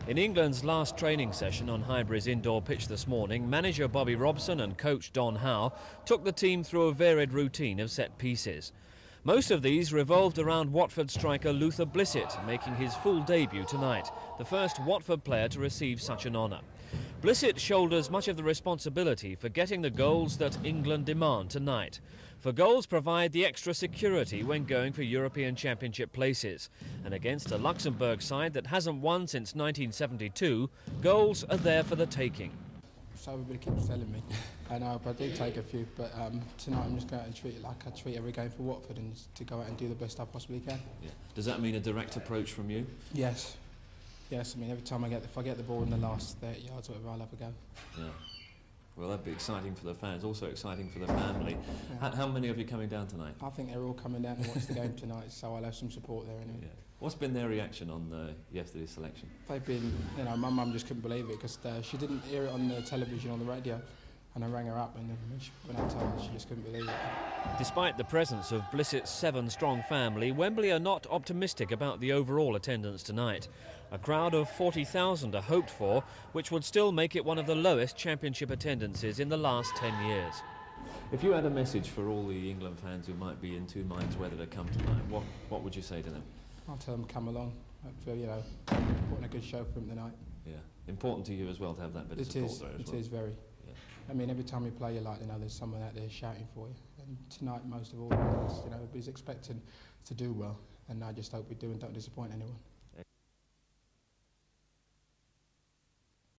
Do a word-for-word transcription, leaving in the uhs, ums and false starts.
In England's last training session on Highbury's indoor pitch this morning, manager Bobby Robson and coach Don Howe took the team through a varied routine of set pieces. Most of these revolved around Watford striker Luther Blissett, making his full debut tonight, the first Watford player to receive such an honour. Blissett shoulders much of the responsibility for getting the goals that England demand tonight. For goals provide the extra security when going for European Championship places. And against a Luxembourg side that hasn't won since nineteen seventy-two, goals are there for the taking. So everybody keeps telling me, and I hope I do take a few, but um, tonight I'm just going to treat it like I treat every game for Watford, and to go out and do the best I possibly can. Yeah. Does that mean a direct approach from you? Yes. Yes, I mean every time I get, if I get the ball in the last thirty yards or whatever, I'll have a go. Yeah. Well, that'd be exciting for the fans, also exciting for the family. Yeah. How, how many of you coming down tonight? I think they're all coming down to watch the game tonight, so I'll have some support there anyway. Yeah. What's been their reaction on uh, yesterday's selection? They've been, you know, my mum just couldn't believe it because uh, she didn't hear it on the television or the radio, and I rang her up, and when, she, when I told her, she just couldn't believe it. Despite the presence of Blissett's seven-strong family, Wembley are not optimistic about the overall attendance tonight. A crowd of forty thousand are hoped for, which would still make it one of the lowest championship attendances in the last ten years. If you had a message for all the England fans who might be in two minds whether to come tonight, what, what would you say to them? I'll tell them come along. I feel, you know, putting a good show for them tonight. Yeah, important to you as well to have that bit of It support is, there as it well. is very. Yeah. I mean, every time you play, you like, you know, there's someone out there shouting for you. And tonight, most of all, you know, is expecting to do well. And I just hope we do and don't disappoint anyone.